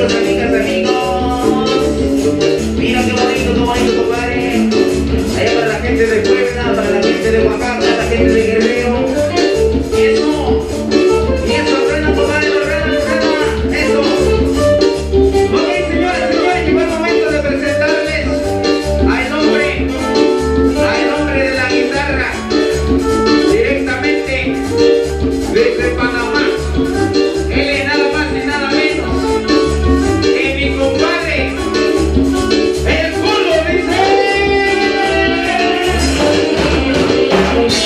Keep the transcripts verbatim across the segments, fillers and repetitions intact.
amigos, amigas, amigos. Mira qué bonito, qué bonito, compadre. Allá para la gente de Puebla, para la gente de Oaxaca, la gente de Guerrero. Y eso, y eso, frena, compadre, frena, frena, eso. Ok, señoras, señores, llegó el momento de presentarles al hombre, al hombre de la guitarra, directamente desde Panamá. Él es nada más y nada menos que mi compadre, el Culo, dice.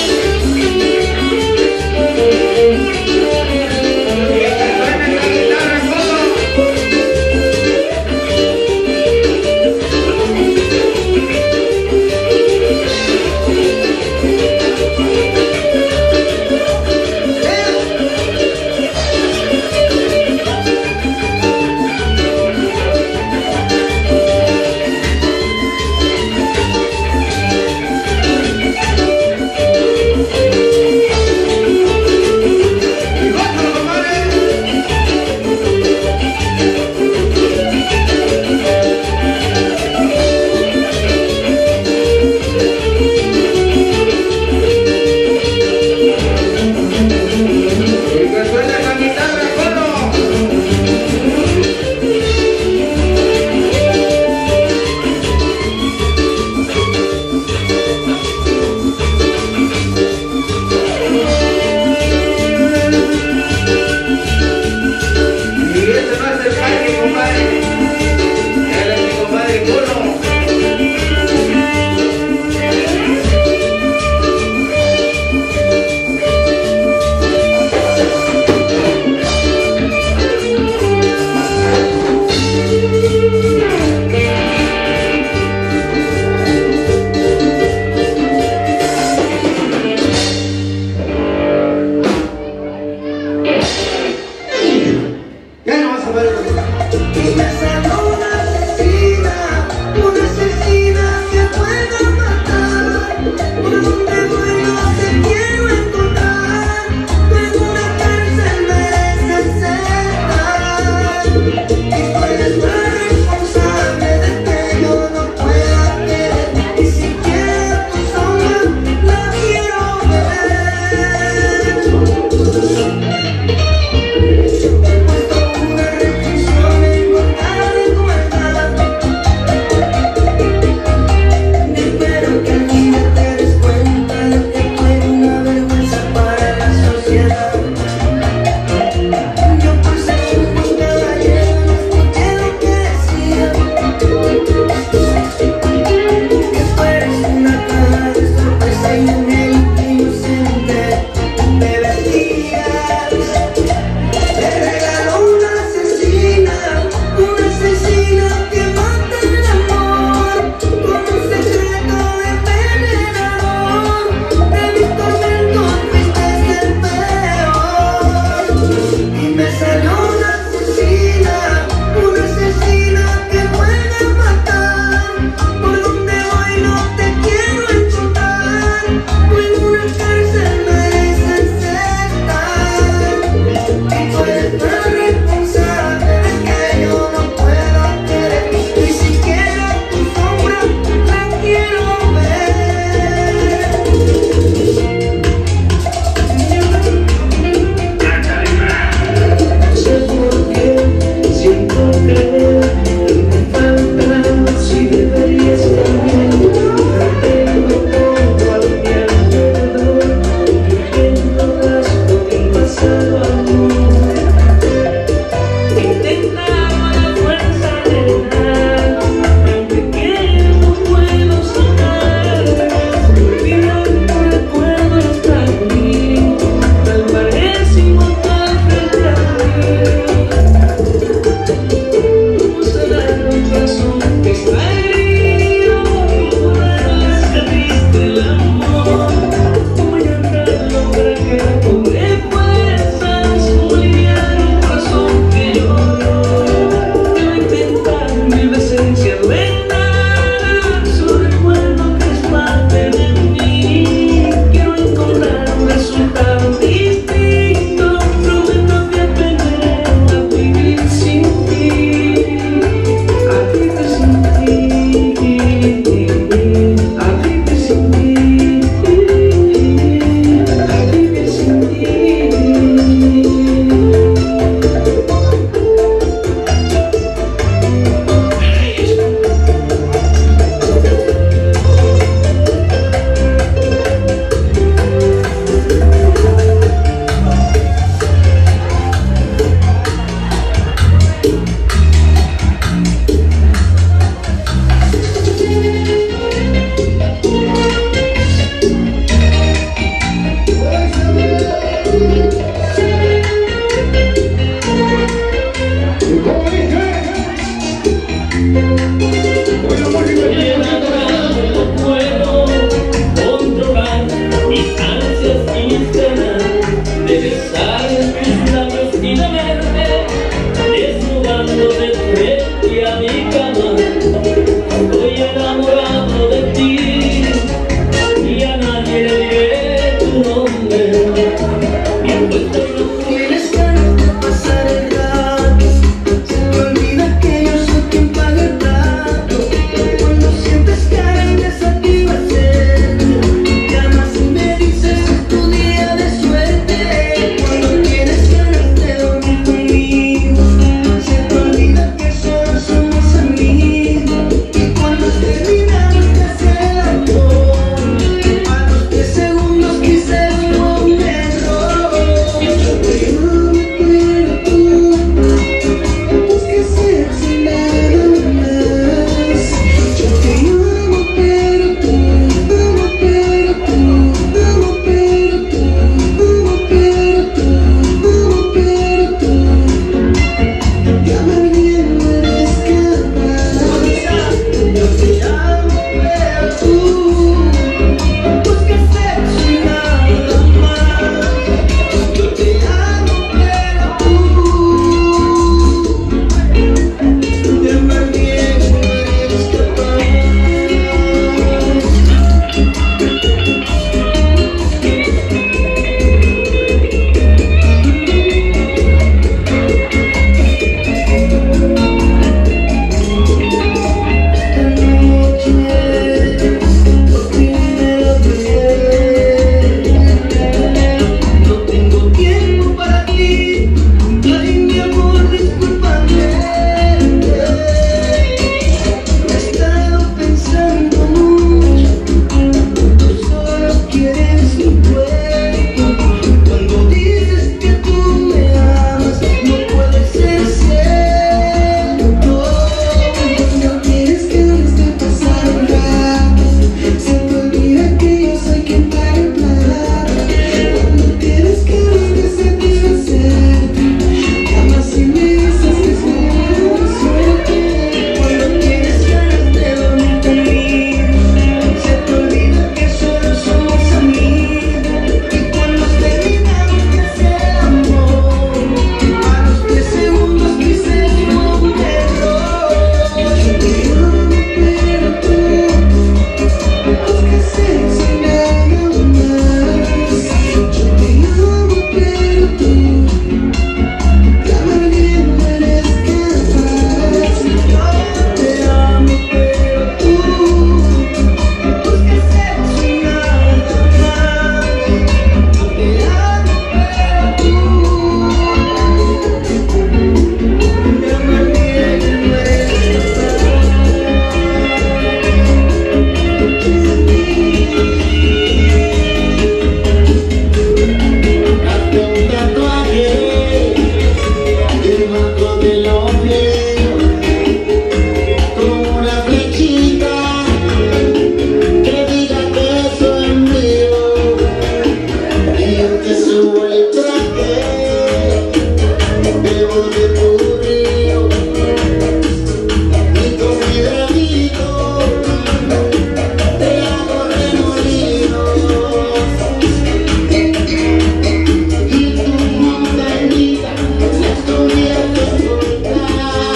Montañita, la estoy viendo soltar.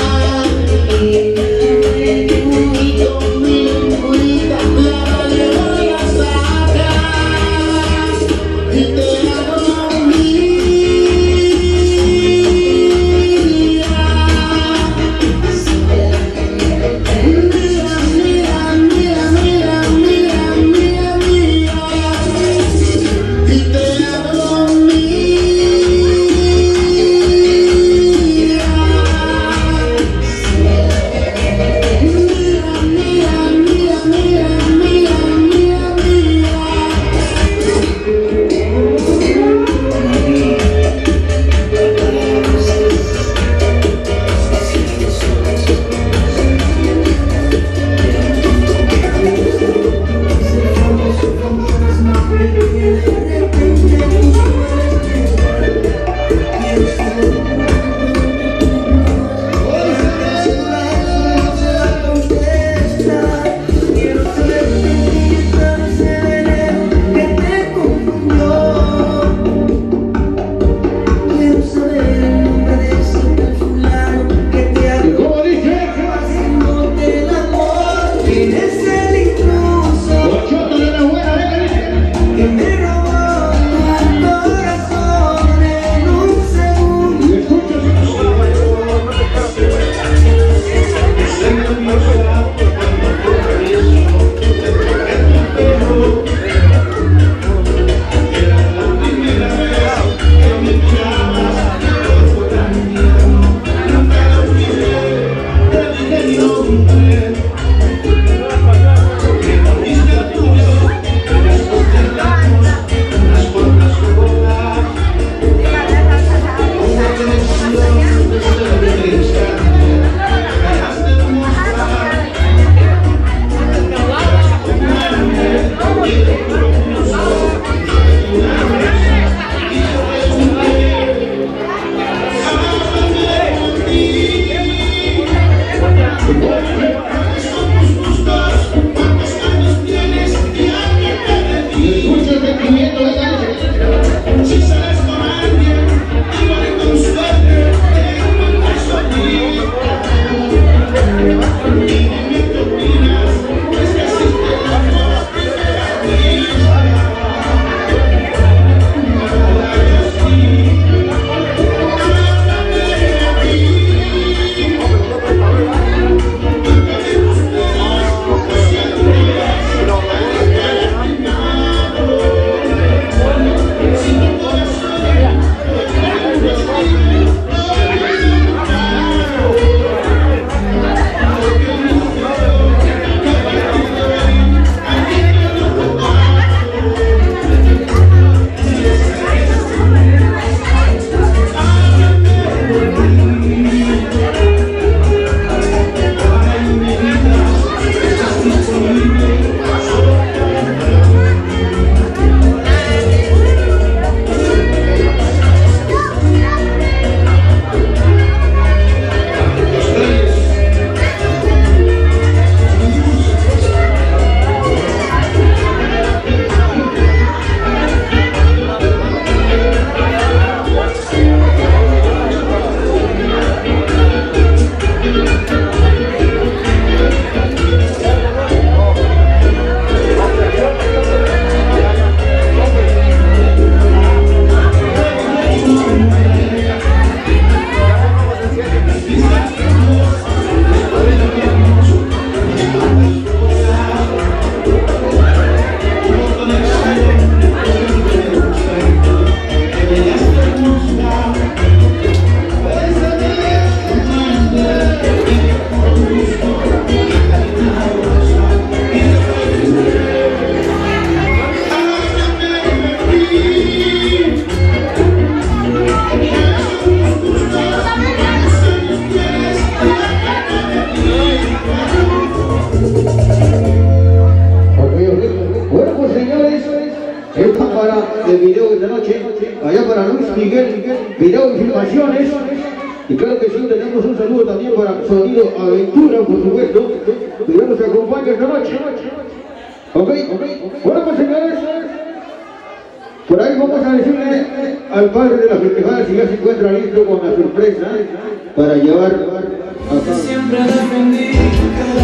allá para Luis Miguel, video y filmaciones. Y claro que sí, tenemos un saludo también para Sonido Aventura, por supuesto, que ya nos acompaña esta noche. Ok, bueno pues señores, por ahí vamos a decirle al padre de la festejada si ya se encuentra listo con la sorpresa para llevar a cabo. Siempre defendí cada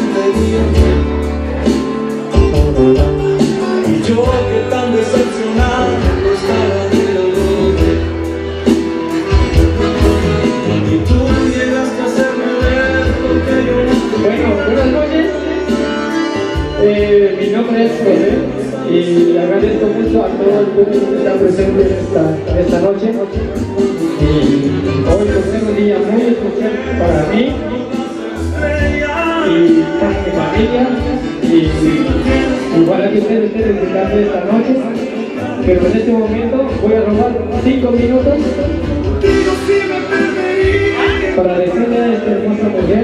y yo que tan decepcionado estaba de dolor. Y tú llegaste a hacerme ver lo que yo no. Bueno, buenas noches. Eh, mi nombre es José y agradezco mucho a todo el público que está presente en esta, esta noche. Y hoy pues, es un día muy especial para mí y para mi familia. Y igual que ustedes estén disfrutando esta noche, pero en este momento voy a robar cinco minutos para decirle a esta hermosa mujer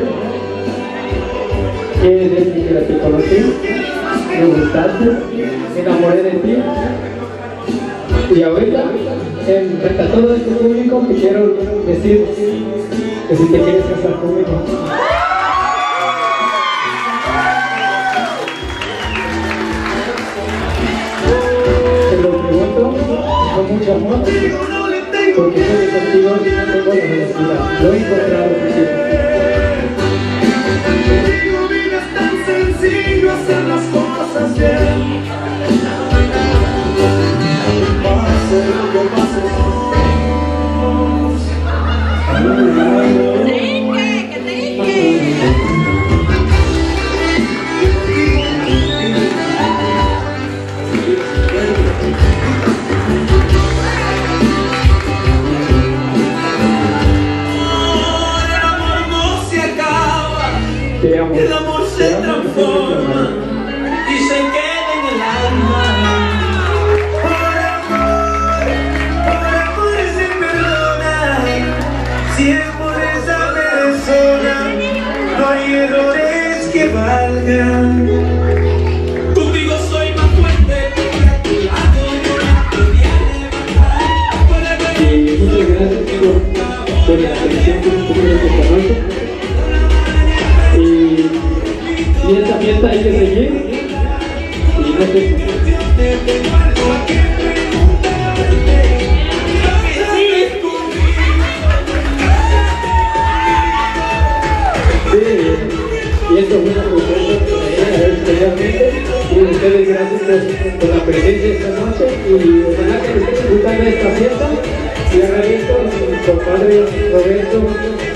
que desde que te conocí, me gustaste, me enamoré de ti. Y ahorita, en frente a todo este público, te quiero decir que si te quieres casar conmigo. Te lo pregunto con mucho amor, porque soy contigo y no tengo la necesidad. Lo he encontrado contigo. Hacer las cosas bien, pase lo que pase. Trinque, que trinque. El amor no se acaba, Te amo. el amor se transforma y se queda en el alma. Por amor, por amor se perdona. Si es por esa persona, no hay errores que valgan. Contigo soy más fuerte, a tu lado yo la podía levantar. Y muchas gracias por, por la atención que nos tuvieron esta noche. Y, y esta fiesta hay que seguir. Y no sé. Sí, y esto fue una propuesta para ella especialmente. Y ustedes gracias por, por la presencia esta noche. Y ojalá que estén disfrutando de esta fiesta. Y agradezco a mi compadre Roberto